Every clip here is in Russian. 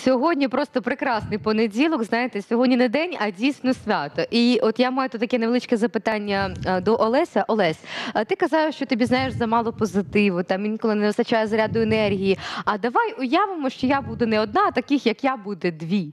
Сьогодні просто прекрасний понеділок. Знаєте, сьогодні не день, а дійсно свято. І от я маю тут таке невеличке запитання до Олеся. Олесь, ти казав, що тобі, знаєш, замало позитиву, там інколи не вистачає заряду енергії. А давай уявимо, що я буду не одна, а таких, як я, буде дві.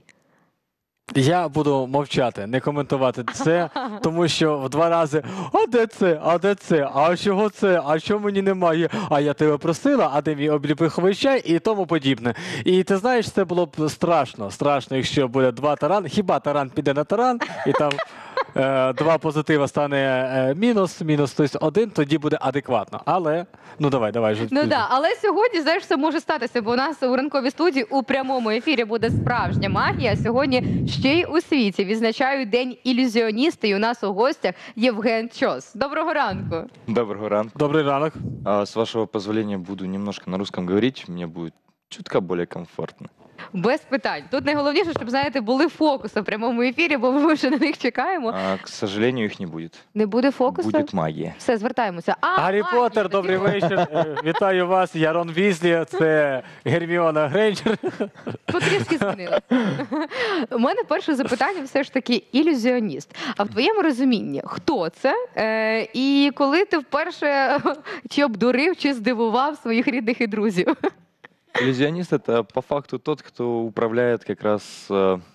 Я буду мовчати, не коментувати це, тому що в два рази «А де це? А де це? А чого це? А чого мені немає? А я тебе просила, а де мій обліпиховий чай?» і тому подібне. І ти знаєш, це було б страшно. Страшно, якщо буде два таран. Хіба таран піде на таран, і там два позитива стане мінус, тобто один, тоді буде адекватно. Але, ну давай. Ну да, але сьогодні, знаєш, все може статися, бо у нас у ранковій студії у прямому ефірі буде справжня магія. Сьогодні ще й у світі відзначають День ілюзіоніста, і у нас у гостях Євген Чос. Доброго ранку. Доброго ранку. Добрий ранок. С вашего позволения буду немножко на русском говорить, мне будет чутка более комфортно. Без питань. Тут найголовніше, щоб, знаєте, були фокуси в прямому ефірі, бо ми вже на них чекаємо. К сожалению, их не будет. Не буде фокусу? Будет магия. Все, звертаємося. Гаррі магія, Поттер, тоді добрий вечір. Вітаю вас, я Рон Візлі, це Герміона Грейнджер. Потрішки змінилося. У мене перше запитання все ж таки ілюзіоніст. А в твоєму розумінні, хто це? І коли ти вперше чи обдурив, чи здивував своїх рідних і друзів? Иллюзионист — это по факту тот, кто управляет как раз,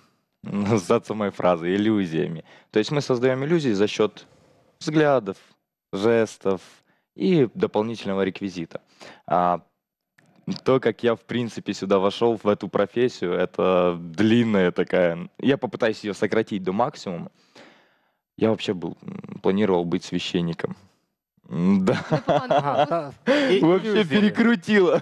за самой фразой, иллюзиями. То есть мы создаем иллюзии за счет взглядов, жестов и дополнительного реквизита. А то, как я, в принципе, сюда вошел, в эту профессию, это длинная такая... Я попытаюсь ее сократить до максимума. Я вообще планировал быть священником. Да. Вообще перекрутило.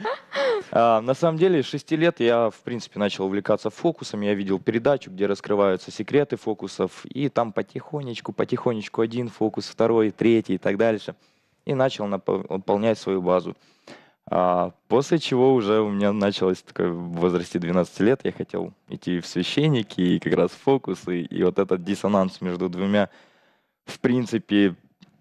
На самом деле, с 6 лет я, в принципе, начал увлекаться фокусами. Я видел передачу, где раскрываются секреты фокусов. И там потихонечку один фокус, второй, третий и так дальше. И начал наполнять свою базу. После чего уже у меня началось такое, в возрасте 12 лет, я хотел идти в священники и как раз фокусы. И вот этот диссонанс между двумя, в принципе,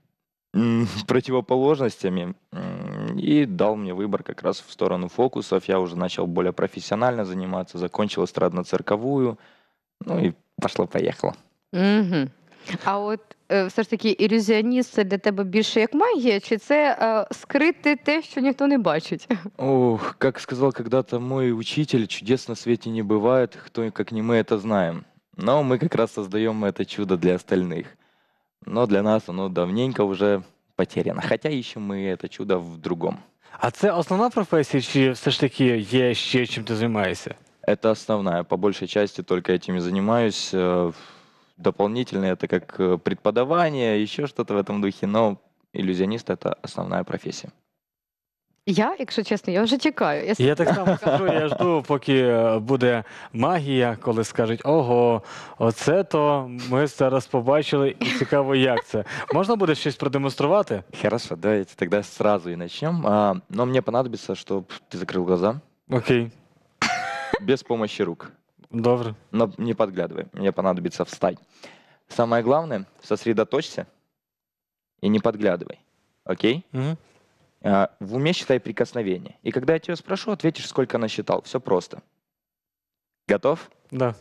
противоположностями, и дал мне выбор как раз в сторону фокусов. Я уже начал более профессионально заниматься, закончил эстрадно-цирковую, ну и пошло-поехало. Угу. А от все ж таки ілюзіоніст — це для тебе більше як магія, чи це скрити те, що ніхто не бачить? Ох, как сказал когда-то мой учитель, чудес на свете не бывает, кто как не мы это знаем. Но мы как раз создаем это чудо для остальных. Но для нас оно давненько уже потеряно. Хотя ищем мы это чудо в другом. А це основна професія, чи все ж таки є ще чим ти займаєшся? Это основная. По большей части только этим и занимаюсь. Дополнительно это как преподавание, еще что-то в этом духе. Но иллюзионист — это основная профессия. Я, якщо чесно, я вже чекаю. Я так само скажу, я жду, поки буде магія, коли скажуть: ого, оце то ми зараз побачили, і цікаво, як це. Можна буде щось продемонструвати? Хорошо, давайте тогда сразу и начнем. Но мне понадобится, чтобы ты закрыл глаза. Окей, Без помощи рук. добре. Но не подглядывай. Мне понадобится встать. Самое главное, сосредоточься и не подглядывай. Окей? Угу. В уме считай прикосновение. И когда я тебя спрошу, ответишь, сколько насчитал. Все просто. Готов? Да.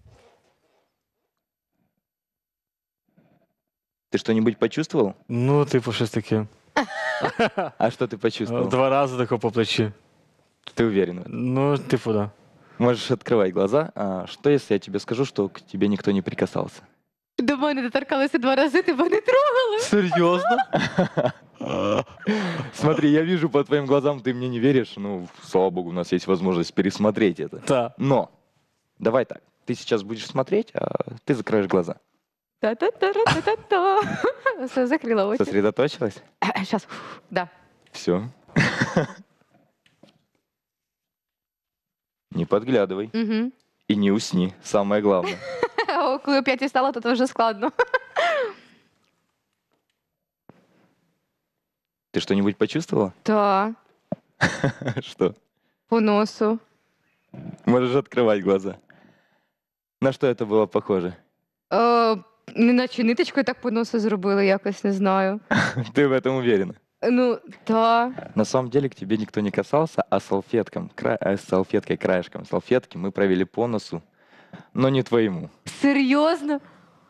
Ты что-нибудь почувствовал? Ну, типу, щось таке. А что ты почувствовал? Два рази тако по плечі. Ты уверен? Ну, типу, да. Можешь открывать глаза. Что, если я тебе скажу, что к тебе никто не прикасался? До мене доторкалися 2 рази, тебе не трогали. Серьезно? Смотри, я вижу по твоим глазам, ты мне не веришь. Ну, слава богу, у нас есть возможность пересмотреть это. Так. Но, давай так. Ты сейчас будешь смотреть, а ты закроешь глаза. Та-та-та-та-та-та. Все, закрила очі. Сосредоточилась? Зараз, да. Все. Не подглядывай. Угу. И не усни. Самое главное. Коли о 5 встала, то вже складно. Ты что-нибудь почувствовала? Так, Что? по носу. Можешь открывать глаза. На что это было похоже? Неначе ниточкою так по носу зробили, якось, не знаю. Ты в этом уверена? Ну, та. На самом деле к тебе никто не касался, а салфеткой, краешком салфетки мы провели по носу, но не твоему. Серйозно?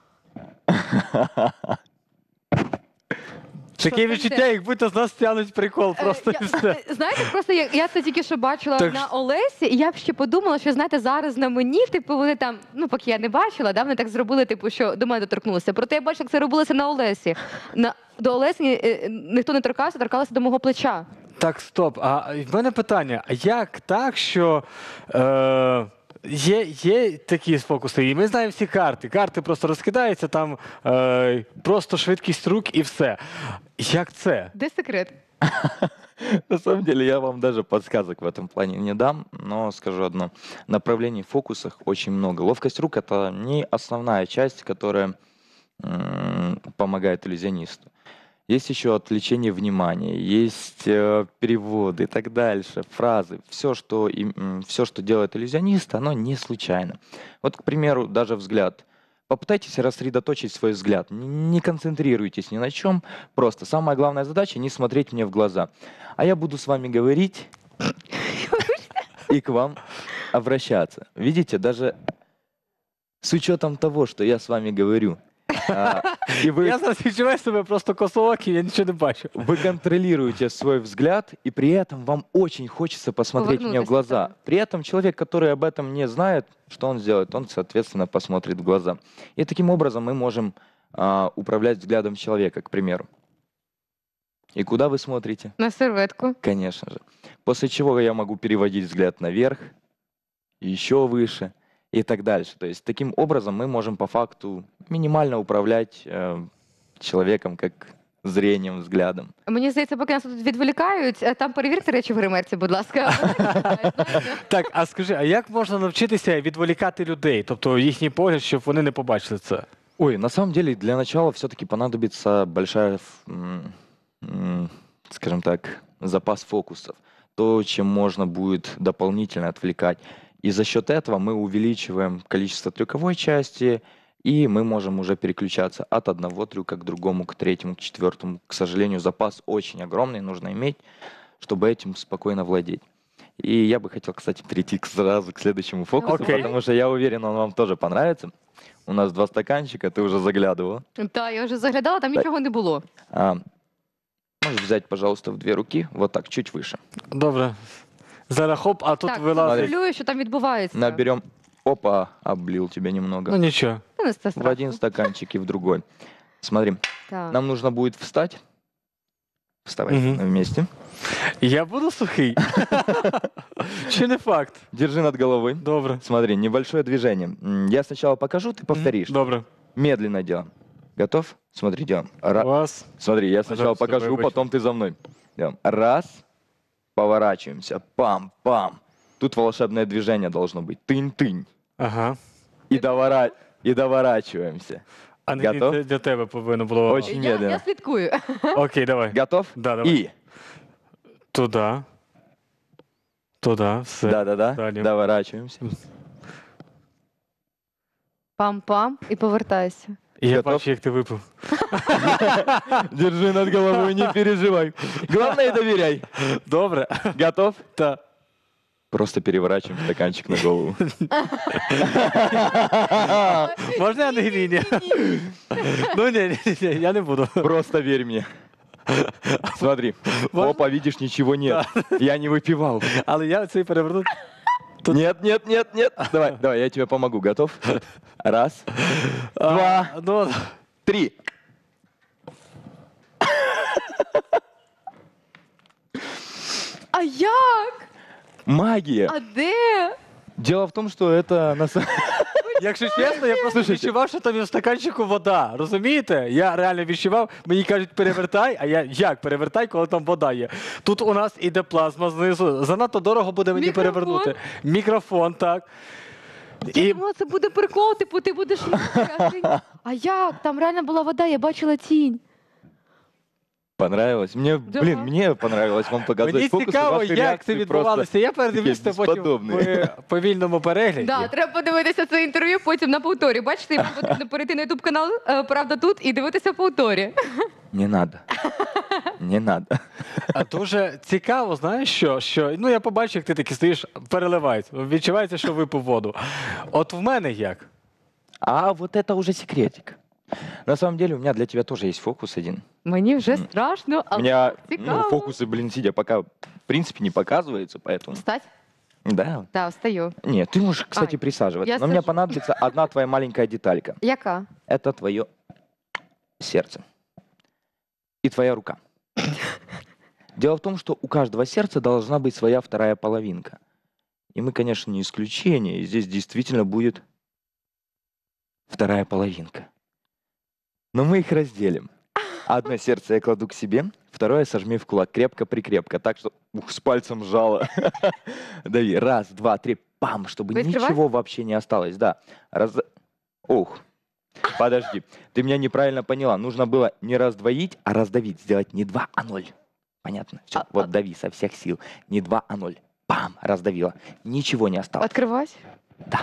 Таке Що відчуття, таке? як будто з нас тянуть прикол, просто і все. Знаєте, просто я це тільки що бачила Так на ж- Олесі, і я б ще подумала, що знаєте, зараз на мені, типу, вони там, ну поки я не бачила, да, вони так зробили, типу, що до мене доторкнулися. Проте я бачила, як це робилося на Олесі. До Олесі ніхто не торкався, торкалося до мого плеча. Так, стоп. А в мене питання: а як так, що є такі фокуси, і ми знаємо всі карти. Карти просто розкидаються, там просто швидкість рук і все. Як це? Де секрет? На самом деле я вам даже подсказок в этом плане не дам, но скажу одно. Направлений в фокусах очень много. Ловкость рук — это не основная часть, которая помогает иллюзионисту. Есть еще отвлечение внимания, есть переводы и так дальше, фразы. Все, что делает иллюзионист, оно не случайно. Вот, к примеру, даже взгляд. Попытайтесь рассредоточить свой взгляд. Не концентрируйтесь ни на чем. Просто самая главная задача — не смотреть мне в глаза. А я буду с вами говорить и к вам обращаться. Видите, даже с учетом того, что я с вами говорю, и вы Я зараз відчуваю себе просто косоокий, я нічого не бачу. Вы контролируете свой взгляд, и при этом вам очень хочется посмотреть мне в Повернуться, глаза. да. При этом человек, который об этом не знает, что он сделает, он, соответственно, посмотрит в глаза. И таким образом мы можем управлять взглядом человека, к примеру. И куда вы смотрите? На серветку. Конечно же. После чего я могу переводить взгляд наверх, еще выше и так дальше. То есть таким образом мы можем по факту минимально управлять человеком как зрением, взглядом. Мені здається, поки нас тут відволікають, там перевірте речі в гримерці, будь ласка. Так, а скажи, а як можна навчитися відволікати людей, тобто їхній погляд, щоб вони не побачили це? Ой, на самом деле для начала все-таки понадобится большая, скажем так, запас фокусов. То, чем можно будет дополнительно отвлекать. И за счет этого мы увеличиваем количество трюковой части, и мы можем уже переключаться от одного трюка к другому, к третьему, к четвертому. К сожалению, запас очень огромный, нужно иметь, чтобы этим спокойно владеть. И я бы хотел, кстати, перейти сразу к следующему фокусу, Окей. потому что я уверен, он вам тоже понравится. У нас 2 стаканчика, ты уже заглядывала. Так, я вже заглядала, там нічого не було. Можешь взять, пожалуйста, в 2 руки, вот так, чуть выше. Добре. Зараз хоп, а тут Так, вилазить. контролюю, що там відбувається. Наберем. Опа, облил тебя немного. Ну нічого. Ну, не це В страшно. один стаканчик и в другой. Смотри, Так. нам нужно будет встать. Вставай Мгм. вместе. Я буду сухий? Чи не факт? Держи над головой. Добре. Смотри, небольшое движение. Я сначала покажу, ты повторишь. Добре. Медленно делаем. Готов? Смотри, делаем. Раз. Смотри, я сначала Пожалуйста, покажу, выбачь. потом ты за мной. Делаем. Раз. Поворачиваемся. Пам-пам. Тут волшебное движение должно быть. Тынь-тынь. Ага. И доворачиваемся. А не Готов? для тебе повинно було. Очень Я медленно. слідкую. Окей, давай. Готов? Да, давай. И. Туди. Туди, все. Да-да-да. Далі. Доворачиваемся. Пам-пам і повертайся. І я Готов? бачу, як ти випив. Держи над головой, не переживай. Главное, доверяй. Добре. Готов? Та. Просто переворачиваем стаканчик на голову. Можна я не лінія? Ну ні, я не буду. Просто верь мне. Смотри. Можно? Опа, видишь, ничего нет. Я не выпивал. Але я цей переверну. Нет, нет, нет, нет. Давай, я тебе помогу. Готов? Раз, два, Ну, 3. А як? Магия. А де? Дело в том, что это на самом якщо чесно, я просто Слушайте. відчував, що там в стаканчику вода. Розумієте? Я реально відчував, мені кажуть, перевертай, а я як перевертай, коли там вода є. Тут у нас іде плазма знизу. Занадто дорого буде мені Мікрофон? перевернути. Мікрофон, так. Я І думала, це буде прикол, типу, ти будеш їхати. А як? Там реально була вода, я бачила тінь. понравилось. Да. Мне понравилось вам показать мені фокусы. цікаво, Ваши як це реакции відбувалося. Я передивлюся такі потім безподобні. в повільному перегляді. Да, треба подивитися це інтерв'ю потім на повторі. Бачите, вам потрібно перейти на YouTube канал Правда тут і дивитися повторі. Не надо. Не надо. А дуже цікаво, знаєш що, ну я побачив, як ти таки стоїш, переливається, відчувається, що випив воду. От в мене як? А вот это уже секретик. На самом деле у меня для тебя тоже есть фокус один. Мені вже М. страшно, У але меня цікаво. фокусы, блин, сидя пока в принципе не показываются, поэтому... Встать? Да. Так, встаю. Нет, ты можешь, кстати, Ай, присаживаться. я Но мне сажусь. понадобится одна твоя маленькая деталька. Яка? Это твое сердце. И твоя рука. Дело в том, что у каждого сердца должна быть своя вторая половинка. И мы, конечно, не исключение. И здесь действительно будет вторая половинка. Но мы их разделим. Одно сердце я кладу к себе, второе сожми в кулак, крепко-прикрепко, так что с пальцем сжало. Дави, раз, два, три, пам, чтобы Вы открываете? ничего вообще не осталось. Да. Ух, подожди, ты меня неправильно поняла. Нужно было не раздвоить, а раздавить, сделать не 2, а 0. Понятно? Все, вот дави со всех сил. Не 2, а 0. Пам, раздавила. Ничего не осталось. Відкривати? Да.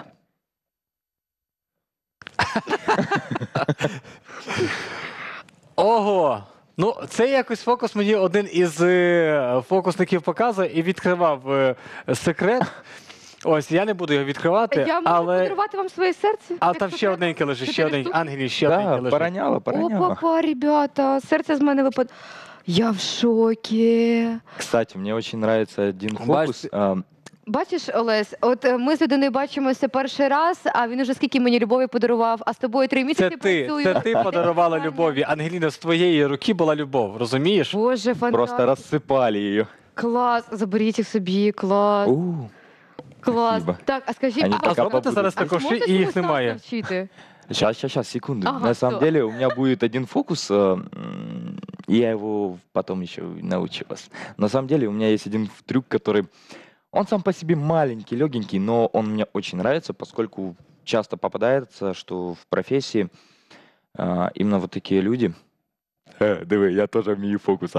Ого! Ну, це якось фокус мені один із фокусників показує і відкривав секрет. Ось, я не буду його відкривати, Я можу але... подарувати вам своє серце? А Якщо там ще треба? одненьке лежить, ще 4 одненьке. штуки? Ангелі, ще Да, одненьке лежить. пороняла, О, пороняла. папа, ребята, серце з мене випад. Я в шокі. Кстати, мне очень нравится один фокус. Бачиш, Олесь, от ми з людиною бачимося перший раз, а він уже скільки мені любові подарував, а з тобою 3 місяці працюю. Це ти подарувала любові. Ангеліна, з твоєї руки була любов, розумієш? Боже, Просто фантастика. рассыпали ее. Клас, заберіть їх собі, клас. Клас. спасибо. Так, а скажіть, Они А пока зробите побудуть. зараз а також зможеш і їх комусь нас немає. навчити? Сейчас, секунду. Ага, На самом всё. деле у меня будет один фокус, я его потом еще научу вас. На самом деле у меня есть один трюк, который, он сам по себе маленький, легенький, но он мне очень нравится, поскольку часто попадается, что в профессии именно вот такие люди. Давай, я тоже умею фокус. И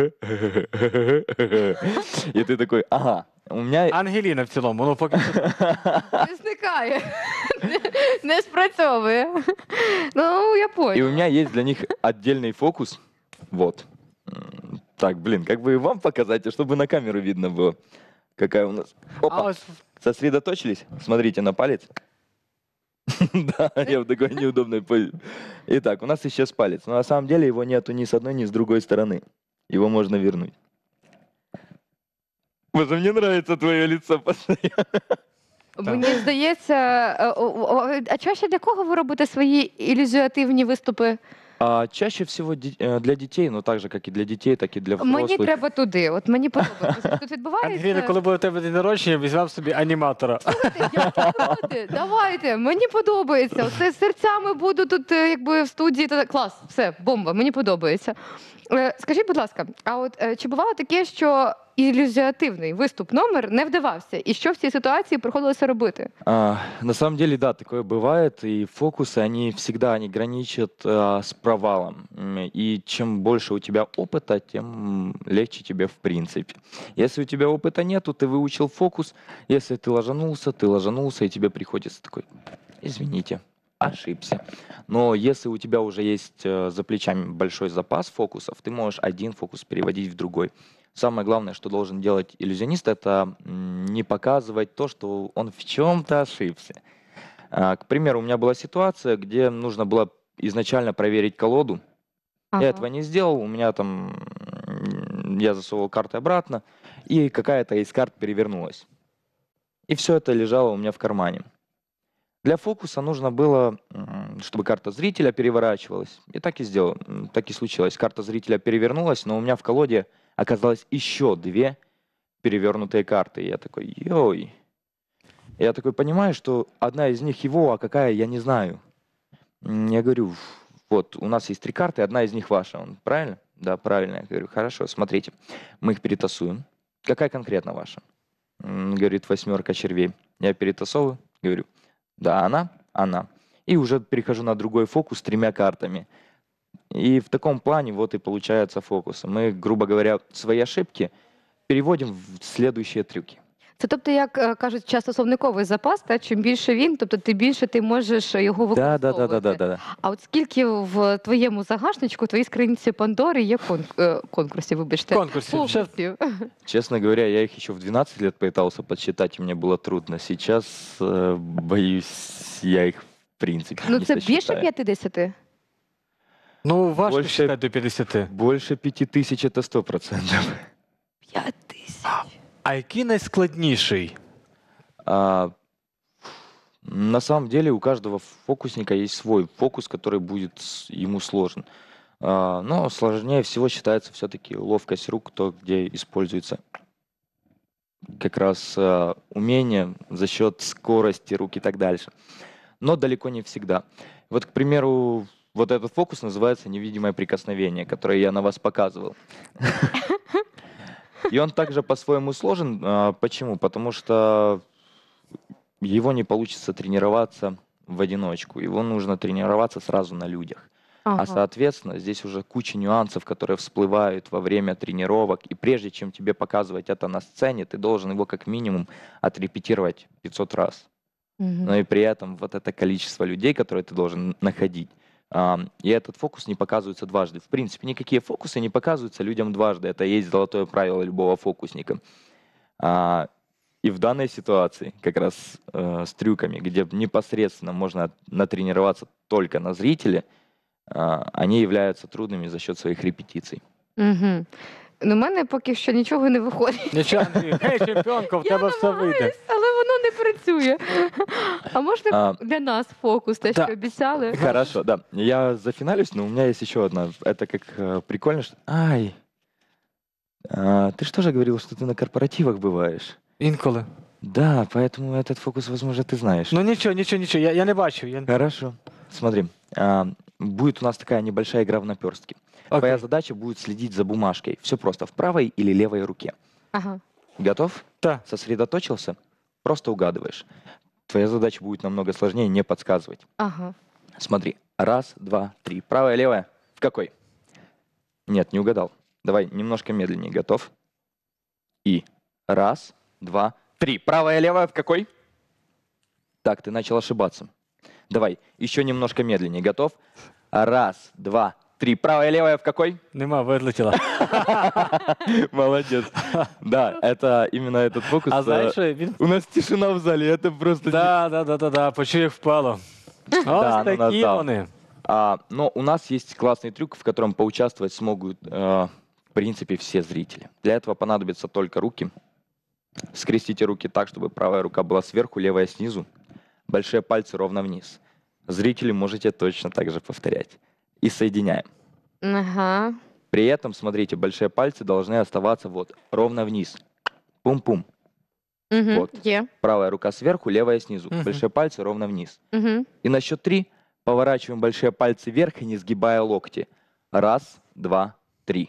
ты такой, ага, у меня... Ангеліна в цілому, ну поки що. Не зникає. Не спрацьовує. Ну, я И понял. у меня есть для них отдельный фокус. Вот. Так, блин, как бы и вам показать, чтобы на камеру видно было, какая у нас. А Опа, ось сосредоточились? Смотрите на палец. Да, я в такой неудобной позе. Итак, у нас исчез палец. Но на самом деле его нету ни с одной, ни с другой стороны. Его можно вернуть. Боже, мне нравится твое лицо постоянно. Мені здається, а чаще для кого ви робите свої ілюзіативні виступи? Чаще всего для детей, но так же, как и для детей, так и для взрослых. Мені треба туди. От мені подобається. Тут відбувається. Ангеліна, коли буде у тебе день народження, візьмемо собі аніматора. Я не проти. Давайте, мені подобається. Оце з серцями буду тут якби в студії. Клас, все, бомба, мені подобається. Скажіть, будь ласка, а от чи бувало таке, що ілюзіативний виступ номер не вдавався? І що в цій ситуації приходилося робити? На самом деле, да, такое бывает, и фокусы, они всегда граничат с провалом. И чем больше у тебя опыта, тем легче тебе в принципе. Если у тебя опыта нету, ты выучил фокус, если ты ложанулся, и тебе приходится такой, извините, ошибся. Но если у тебя уже есть за плечами большой запас фокусов, ты можешь один фокус переводить в другой. Самое главное, что должен делать иллюзионист, это не показывать то, что он в чем-то ошибся. К примеру, у меня была ситуация, где нужно было изначально проверить колоду. Я этого не сделал, у меня там, я засовывал карты обратно, и какая-то из карт перевернулась. И все это лежало у меня в кармане. Для фокуса нужно было, чтобы карта зрителя переворачивалась. И так и сделал, так и случилось. Карта зрителя перевернулась, но у меня в колоде оказалось еще 2 перевернутые карты. И я такой, йой. Я такой понимаю, что одна из них его, а какая, я не знаю. Я говорю, вот, у нас есть 3 карты, одна из них ваша. Он, правильно? Да, правильно. Я говорю, хорошо, смотрите, мы их перетасуем. Какая конкретно ваша? Говорит, 8 червей. Я перетасовываю, говорю, да, она. И уже перехожу на другой фокус с 3 картами. И в таком плане вот и получается фокус. Мы, грубо говоря, свои ошибки переводим в следующие трюки. Це тобто, як кажуть, часто словниковий запас, та чим більше він, тобто тим більше ти можеш його Да, використовувати. да, да, да, да, да. А от скільки в твоєму загашничку, в твоїй скринці Пандори є конкурсів, вибачте, Конкурсів. Ще фокусів? Честно говоря, я их еще в 12 лет пытался подсчитать, и мне было трудно. Сейчас, боюсь, я их в принципе Ну не це більше сосчитаю. 50? Ну, важко Больше- считати до 50. Больше 5000 это 100%. 5000. А який найскладніший? А, на самом деле у каждого фокусника есть свой фокус, который будет ему сложен. Но сложнее всего считается все-таки ловкость рук, то, где используется как раз умение за счет скорости рук и так дальше. Но далеко не всегда. Вот, к примеру, вот этот фокус называется «Невидимое прикосновение», которое я на вас показывал. И он также по-своему сложен. Почему? Потому что его не получится тренироваться в одиночку. Его нужно тренироваться сразу на людях. А соответственно, здесь уже куча нюансов, которые всплывают во время тренировок. И прежде чем тебе показывать это на сцене, ты должен его как минимум отрепетировать 500 раз. Но и при этом вот это количество людей, которые ты должен находить, и этот фокус не показывается дважды. В принципе, никакие фокусы не показываются людям дважды. Это и есть золотое правило любого фокусника. И в данной ситуации, как раз с трюками, где непосредственно можно натренироваться только на зрителе, они являются трудными за счет своих репетиций. Угу. Ну, в мене поки що нічого не виходить. Нічого, Андрій, хей, чемпіонко, в тебе все вийде. Але воно не працює. А можна А, для нас фокус, те, да. що обіцяли? Хорошо, да. Я зафиналюсь, но у меня есть еще одна. Это как прикольно, что... Ай! Ты же тоже говорил, что ты на корпоративах бываешь. Інколи. Да, поэтому этот фокус, возможно, ты знаешь. Ну нічого, я не бачу. Хорошо. Смотри, будет у нас такая небольшая игра в наперстки. Окей. Твоя задача будет следить за бумажкой. Все просто, в правой или левой руке. Ага. Готов? Та. Сосредоточился? Просто угадываешь. Твоя задача будет намного сложнее, не подсказывать. Ага. Смотри. Раз, два, три. Правая, левая. В какой? Нет, не угадал. Давай немножко медленнее. Готов? И раз, два, три. Правая, левая. В какой? Так, ты начал ошибаться. Давай, еще немножко медленнее. Готов? Раз, два, три. Правая, левая. В какой? Нема, вилетіла. Молодец. Да, это именно этот фокус. А знаєш, що він... У нас тишина в зале, это просто... Да, почув, як впало. Ось Да, ну, такі да. вони. Но у нас есть классный трюк, в котором поучаствовать смогут, в принципе, все зрители. Для этого понадобятся только руки. Скрестите руки так, чтобы правая рука была сверху, левая снизу. Большие пальцы ровно вниз. Зрители можете точно так же повторять. И соединяем. Ага. При этом, смотрите, большие пальцы должны оставаться вот ровно вниз. Пум-пум. Угу. Вот. Є. Правая рука сверху, левая снизу. Мгм. Большие пальцы ровно вниз. Угу. И на счет 3 поворачиваем большие пальцы вверх и не сгибая локти. Раз, два, три.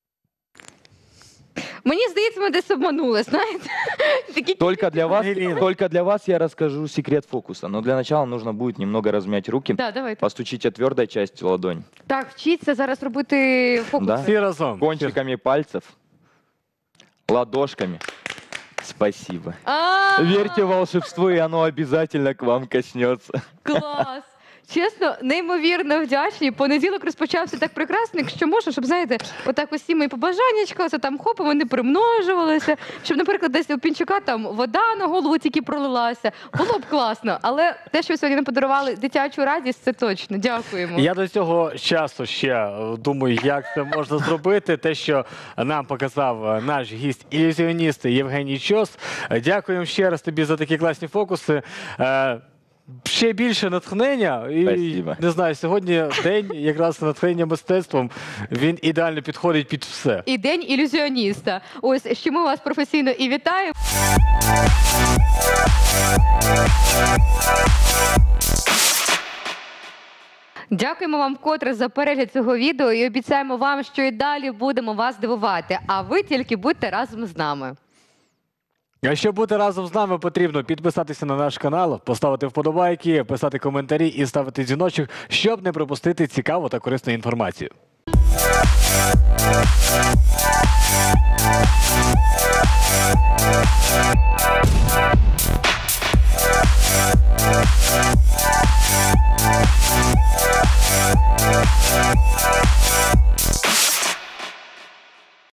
Мені здається, ми десь обманули, знаєте? Такі... Ангелина. Только для вас я расскажу секрет фокуса. Но для начала нужно будет немного размять руки. Да, давайте. Постучите твердой частью ладонь. Так, вчіться зараз робити фокус. Да. Всі разом. Кончиками пальцев. Ладошками. Спасибо. А, Верьте в волшебство, и оно обязательно к вам коснется. Клас! Чесно, неймовірно вдячні. Понеділок розпочався так прекрасно, якщо можна, щоб, знаєте, отак усі мої побажаннячка, це там хоп, вони примножувалися, щоб, наприклад, десь у Пінчука там вода на голову тільки пролилася. Було б класно. Але те, що ви сьогодні нам подарували дитячу радість, це точно. Дякуємо. Я до цього часу ще думаю, як це можна зробити. Те, що нам показав наш гість-ілюзіоніст Євгеній Чос. Дякуємо ще раз тобі за такі класні фокуси. Ще більше натхнення. І, Спасибо. не знаю, сьогодні день якраз натхнення мистецтвом. Він ідеально підходить під все. І день ілюзіоніста. Ось, що ми вас професійно і вітаємо. Дякуємо вам вкотре за перегляд цього відео і обіцяємо вам, що і далі будемо вас дивувати. А ви тільки будьте разом з нами. А щоб бути разом з нами, потрібно підписатися на наш канал, поставити вподобайки, писати коментарі і ставити дзвіночок, щоб не пропустити цікаву та корисну інформацію.